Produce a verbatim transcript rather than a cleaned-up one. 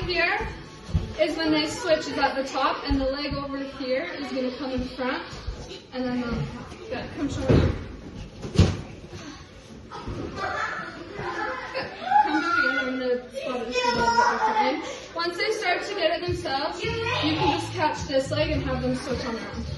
here is when they switch is at the top, and the leg over here is going to come in front, and then on top. Good. Come show me. Come do it again. I'm going to spot it a little bit differently. Once they start to get it themselves, you can just catch this leg and have them switch on their own.